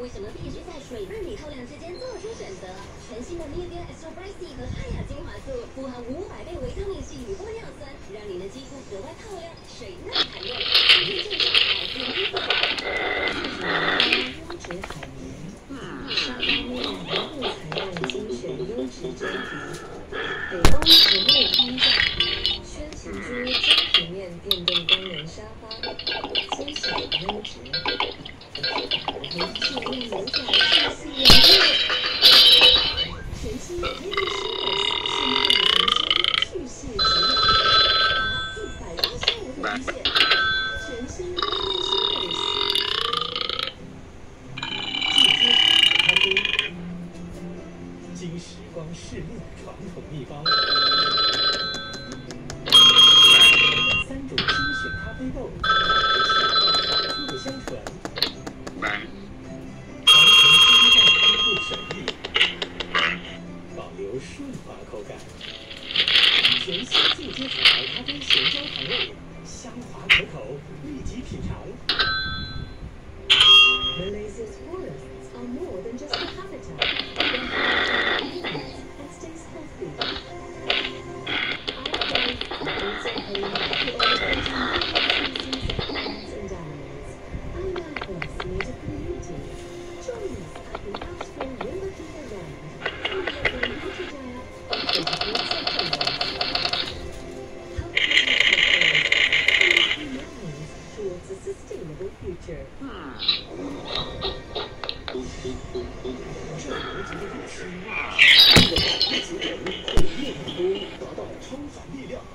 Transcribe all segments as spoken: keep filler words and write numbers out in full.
为什么必须在水分里透亮之间做出选择？全新的 Nivea Extra Bright C 和泰雅精华素，富含五百倍维他命 C 与玻尿酸，让你的肌肤格外透亮、水嫩弹润。今天介绍海鲜肌肤，优质海绵，沙拉面原木材料精选优质真皮，北欧石木框架，宣情珠真皮面电动功能沙发，精选优质。 一系列牛仔细细原味，全新 Baby Shivers 深厚的层去屑质感，达一百八十五度极限。全新 Baby Shivers， 进阶咖啡，经时光试炼传统秘方，三种精选咖啡豆，带来恰到好处的香醇。 保留顺滑口感，全新进阶彩白咖啡咸焦糖味，香滑可口，立即品尝。Malaysia's forests are more than just a habitat; they're how it lives and stays healthy. Our life is a home to all the species of plants and animals. Our life is made of beauty. Join us at the Asheville River River Land. Towards a sustainable future. 这逻辑的入侵，这个大批词人毁灭很多，达到超凡力量。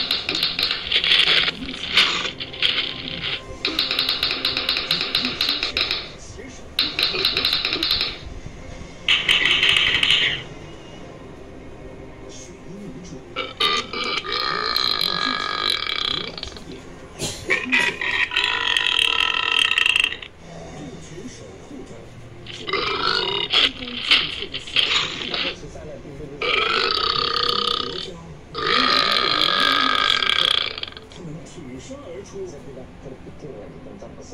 携手水泥民主。 守护着，是为了鞠躬尽瘁的小人物。十三来并非是国家人民的时刻，他们挺身而出。